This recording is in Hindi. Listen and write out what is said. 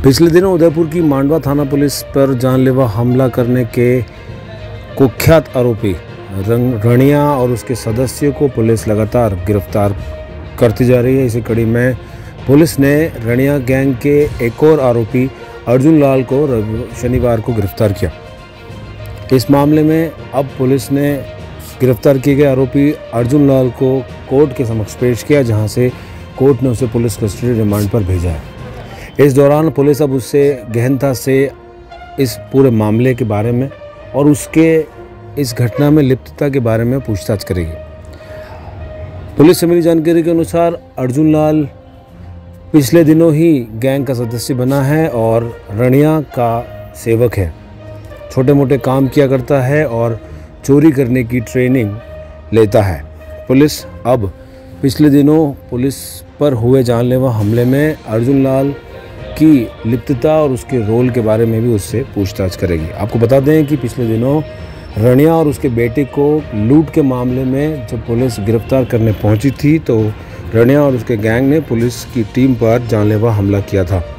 पिछले दिनों उदयपुर की मांडवा थाना पुलिस पर जानलेवा हमला करने के कुख्यात आरोपी रणिया और उसके सदस्यों को पुलिस लगातार गिरफ्तार करती जा रही है। इसी कड़ी में पुलिस ने रणिया गैंग के एक और आरोपी अर्जुन लाल को शनिवार को गिरफ्तार किया। इस मामले में अब पुलिस ने गिरफ्तार किए गए आरोपी अर्जुन लाल को कोर्ट के समक्ष पेश किया, जहां से कोर्ट ने उसे पुलिस कस्टडी रिमांड पर भेजा है। इस दौरान पुलिस अब उससे गहनता से इस पूरे मामले के बारे में और उसके इस घटना में लिप्तता के बारे में पूछताछ करेगी। पुलिस से मिली जानकारी के अनुसार अर्जुन लाल पिछले दिनों ही गैंग का सदस्य बना है और रणिया का सेवक है। छोटे मोटे काम किया करता है और चोरी करने की ट्रेनिंग लेता है। पुलिस अब पिछले दिनों पुलिस पर हुए जानलेवा हमले में अर्जुन लाल की लिप्तता और उसके रोल के बारे में भी उससे पूछताछ करेगी। आपको बता दें कि पिछले दिनों रणिया और उसके बेटे को लूट के मामले में जब पुलिस गिरफ्तार करने पहुंची थी तो रणिया और उसके गैंग ने पुलिस की टीम पर जानलेवा हमला किया था।